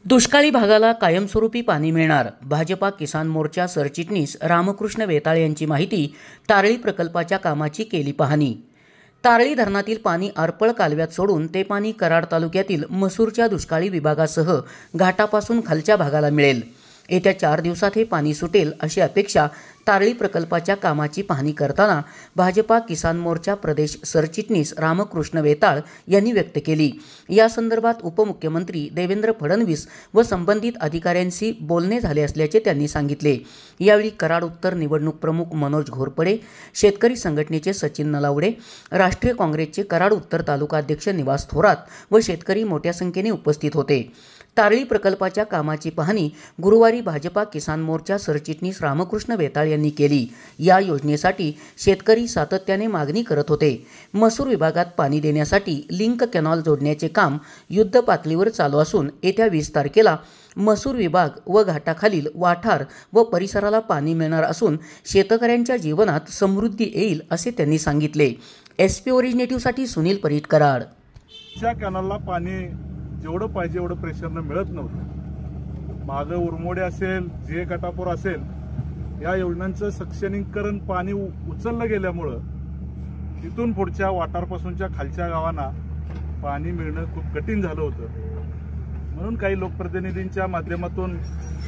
दुष्काळी भागाला कायमस्वरूपी पाणी मिळणार. भाजपा किसान मोर्चा सरचिटणीस रामकृष्ण वेताळ यांची माहिती. तारळी प्रकल्पाच्या कामाची केली पाहणी. तारळी धरणातील पाणी आरपळ कालव्यात सोडून ते पाणी कराड तालुक्यातील मसूरच्या दुष्काळी विभागासह घाटापासून खालच्या भागाला मिळेल. येत्या 4 दिवसात हे पाणी सुटेल अशी अपेक्षा तारळी प्रकल्पाच्या कामाची पाहणी करताना भाजपा किसान मोर्चा प्रदेश सरचिटणीस रामकृष्ण वेताळ यांनी व्यक्त केली. या संदर्भात उपमुख्यमंत्री देवेंद्र फडणवीस व संबंधित अधिकाऱ्यांशी बोलणे झाले असल्याचे त्यांनी सांगितले. यावेळी कराड उत्तर निवडणूक प्रमुख मनोज घोरपडे, शेतकरी संघटनेचे सचिन नलावडे, राष्ट्रीय काँग्रेसचे कराड उत्तर तालुका अध्यक्ष निवास थोरात व शेतकरी मोठ्या संख्येने उपस्थित होते. तारळी प्रकल्पाच्या कामाची पाहणी गुरुवारी भाजपा किसान मोर्चा सरचिटणीस रामकृष्ण वेताळ यांनी केली. या योजनेसाठी शेतकरी सातत्याने मागणी करत होते. मसूर विभागात पाणी देण्यासाठी लिंक कॅनॉल जोडण्याचे काम युद्ध पातळीवर चालू असून येत्या 20 तारखेला मसूर विभाग व घाटाखालील वाठार व परिसराला पाणी मिळणार असून शेतकऱ्यांच्या जीवनात समृद्धी येईल असे त्यांनी सांगितले. SP ओरिजिनेटिव्हसाठी सुनील परीट, कराड. त्या कॅनलला पाणी जेवढं पाहिजे एवढं प्रेशरनं मिळत नव्हतं. मागं उरमोडे असेल, जे कटापूर असेल, या योजनांचं सक्सेनीकरण पाणी उचललं गेल्यामुळं तिथून पुढच्या वाटारपासूनच्या खालच्या गावांना पाणी मिळणं खूप कठीण झालं होतं. म्हणून काही लोकप्रतिनिधींच्या माध्यमातून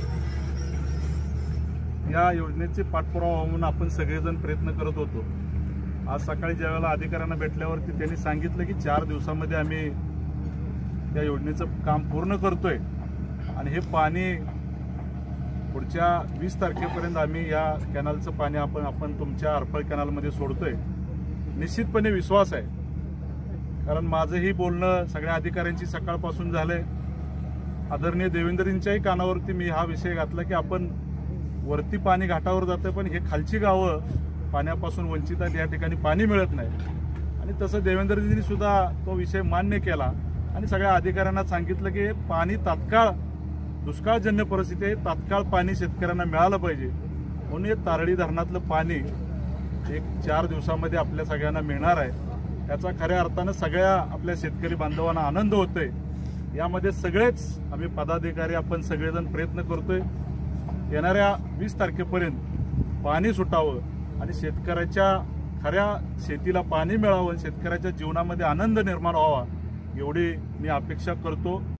या योजनेचे पाठपुरावा म्हणून आपण सगळेजण प्रयत्न करत होतो. आज सकाळी ज्यावेळेला अधिकाऱ्यांना भेटल्यावरती त्यांनी सांगितलं की 4 दिवसामध्ये आम्ही या योजनेचं काम पूर्ण करतोय आणि हे पाणी पुढच्या 20 तारखेपर्यंत आम्ही या कॅनलचं पाणी आपण तुमच्या आरपळ कॅनलमध्ये सोडतोय. निश्चितपणे विश्वास आहे, कारण माझंही बोलणं सगळ्या अधिकाऱ्यांची सकाळपासून झालंय. आदरणीय देवेंद्रजींच्याही कानावरती मी हा विषय घातला की आपण वरती पाणी घाटावर जातोय, पण हे खालची गावं पाण्यापासून वंचित आहेत, या ठिकाणी पाणी मिळत नाही. आणि तसं देवेंद्रजींनी सुद्धा तो विषय मान्य केला आणि सगळ्या अधिकाऱ्यांना सांगितलं की पाणी तात्काळ, दुष्काळजन्य परिस्थिती आहे, तात्काळ पाणी शेतकऱ्यांना मिळालं पाहिजे. म्हणून हे तारळी धरणातलं पाणी एक 4 दिवसामध्ये आपल्या सगळ्यांना मिळणार आहे. त्याचा खऱ्या अर्थानं सगळ्या आपल्या शेतकरी बांधवांना आनंद होतोय. यामध्ये सगळेच आम्ही पदाधिकारी आपण सगळेजण प्रयत्न करतोय येणाऱ्या 20 तारखेपर्यंत पाणी सुटावं आणि शेतकऱ्याच्या खऱ्या शेतीला पाणी मिळावं, शेतकऱ्याच्या जीवनामध्ये आनंद निर्माण व्हावा एवढी मी अपेक्षा करतो.